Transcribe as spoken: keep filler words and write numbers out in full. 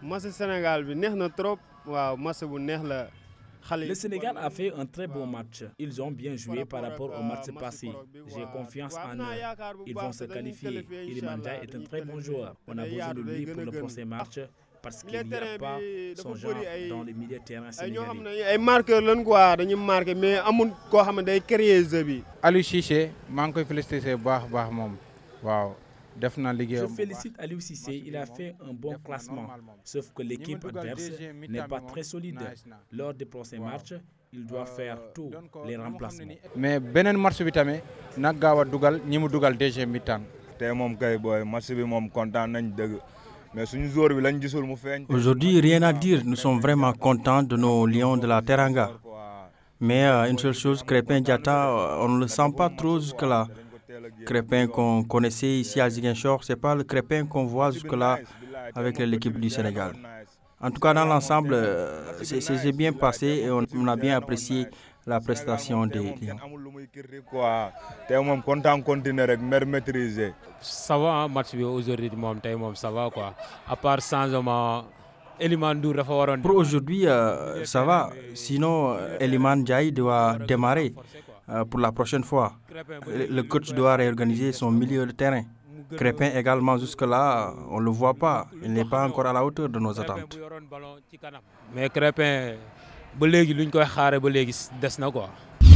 Le Sénégal a fait un très bon match. Ils ont bien joué par rapport au match passé. J'ai confiance en eux. Ils vont se qualifier. Iliman Ndiaye est un très bon joueur. On a besoin de lui pour le prochain match parce qu'il n'y a pas son genre dans le milieu de terrain sénégalais. Aliou Cissé, maa ngi koy félicité bu baax baax moom waaw. Je félicite Aliou Cissé, il a fait un bon classement, sauf que l'équipe adverse n'est pas très solide. Lors des prochains matchs, il doit faire tous les remplacements. Mais beneen match bi tamit nag gaaw a dugal ñi mu dugal deuxième mi-temps. Tey moom kay booy match bi moom kontaan nañ dëgg mais suñu joueur bi lañ gisul mu feeñ. Aujourd'hui, rien à dire, nous sommes vraiment contents de nos lions de la Teranga. Mais euh, une seule chose, Krépin Diatta, on ne le sent pas trop jusque-là. Krépin qu'on connaissait ici à Ziguinchor, ce n'est pas le Krépin qu'on voit jusque-là avec l'équipe du Sénégal. En tout cas, dans l'ensemble, c'est bien passé et on, on a bien apprécié la prestation des Lions. Ça va, hein, match aujourd'hui, ça va quoi. À part changement, Iliman Ndour dafa waroon. Pour aujourd'hui, euh, ça va. Sinon, Iliman Ndiaye doit démarrer euh, pour la prochaine fois. Le coach doit réorganiser son milieu de terrain. Krépin également, jusque-là, on ne le voit pas. Il n'est pas encore à la hauteur de nos attentes. Mais Krépin, ba léegi luñ koy xaare ba léegi des na quoi.